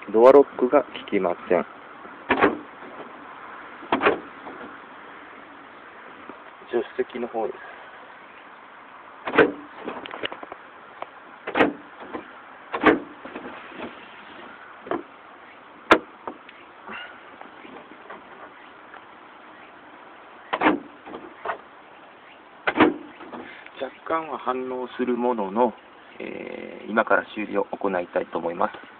ドアロックが効きません。助手席の方です。若干は反応するものの、今から修理を行いたいと思います。